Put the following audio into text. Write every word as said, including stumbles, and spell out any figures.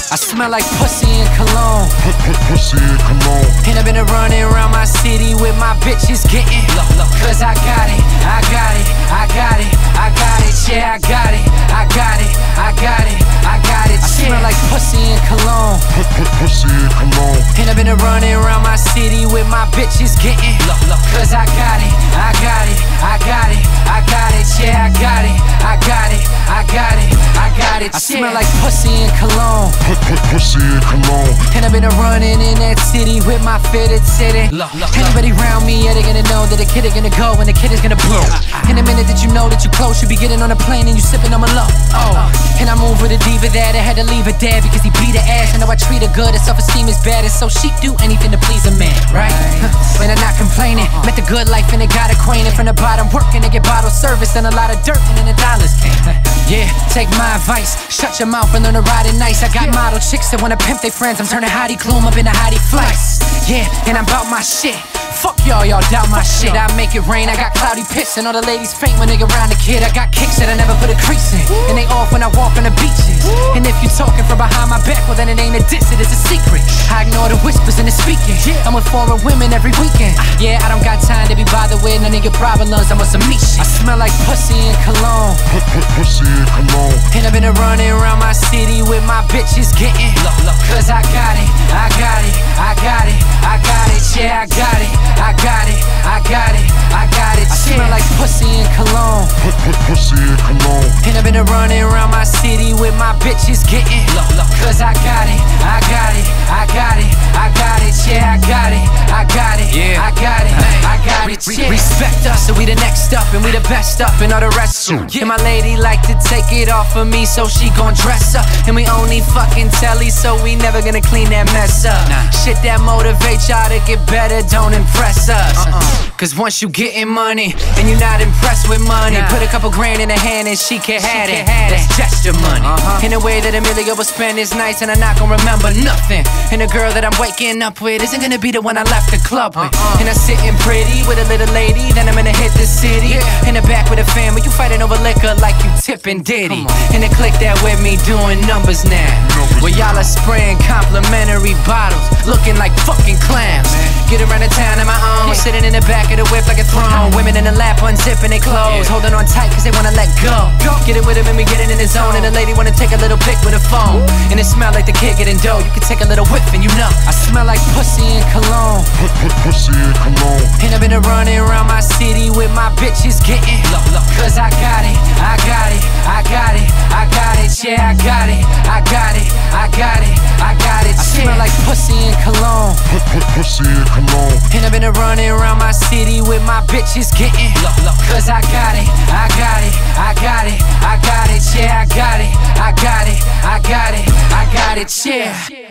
I smell like pussy in Cologne. Pussy in Cologne. And I've been running around my city with my bitches getting low, low. Cause I got it, I got it, I got it, I got it, yeah, I got it, I got it, I got it, I got it, yeah. I smell like pussy in Cologne. Pussy in Cologne. And I've been running around my city with my bitches getting low, low. Cause I got it, I got it, I got it, I got it, yeah, I got it, I got it, I got it, I got it, yeah. I smell like pussy in Cologne. Pussy in Cologne. And I've been running in that city with my fitted city. Anybody around me, yeah, they gonna know that the kid is gonna go and the kid is gonna blow. In a minute that you know that you close, you be getting on a plane and you sipping on my low. Oh, and I move with a diva that I had to leave her dad because he beat her ass. I know I treat her good, her self-esteem is bad, and so she do anything to please a man, right? When I'm not complaining, met the good life and it got acquainted. From the bottom working to get bottle service and a lot of dirt and then the dollars came. Yeah, take my advice, shut your mouth and learn to ride it nice. I got model chicks that wanna pimp their friends. I'm turning hottie gloom up into hottie flights. Yeah, and I'm about my shit. Fuck y'all, y'all doubt my shit. I make it rain, I got cloudy pits, and all the ladies faint when they around the kid. I got kicks that I never put a crease in, and they off when I walk on the beaches. And if you talking from behind my back, well then it ain't a diss, it is a secret. I ignore the whispers and the speaking. I'm with foreign women every weekend. Yeah, I don't got time to be bothered with none of your problems, I'm with some me shit. I smell like pussy in Cologne. Pussy in Cologne. And I've been running around my city with my bitches getting low, low. Cause I got it, I got it, I got it, I got it, yeah, I got it, I got it, I got it, I got it, yeah. I smell like pussy in Cologne. Pussy in Cologne. And I've been running around my city with my bitches getting low, low. Cause I got it, I got it, I got it, I got it, yeah, I got it, I got it, yeah, I got it, I got it, yeah. Respect us, so we the next up and we the best up and all the rest too. Yeah, my lady like to take it off of me, so she gon' dress up. And we only fucking telly, so we never gonna clean that mess up. Nah. Shit that motivates y'all to get better, don't impress us. uh-uh. Cause once you getting money and you're not impressed with money, nah. Put a couple grand in her hand and she can have it. That's gesture money. uh-huh. In a way that Emilio will spend his nights and I'm not gonna remember nothing. And the girl that I'm waking up with isn't gonna be the one I left the club with. uh-uh. And I'm sitting pretty with a little lady, then I'm gonna hit the city. Yeah. In the back with a family, you fighting over liquor like you tipping Diddy. And the click that with me doing numbers now. Numbers Where y'all are spraying complimentary bottles, looking like fucking clowns. Get around the town on my own, yeah. Sitting in the back of the whip like a throne. Women in the lap unzipping their clothes, yeah. Holding on tight cause they wanna let go. Get it with them and we get it in the zone. And the lady wanna take a little pic with a phone. And it smell like the kid getting dough. You can take a little whiff and you know I smell like pussy in Cologne. Pussy in Cologne. And I've been running around my city with my bitches getting low, low. Cause I got it, I got it, I got it, I got it, yeah, I got it, I got it, I got it, I got it, yeah. I smell like pussy in Cologne. Pussy in Cologne. And I've been running around my city with my bitches getting low, low. Cause I got it, I got it, I got it, I got it, yeah, I got it, I got it, I got it, I got it, yeah.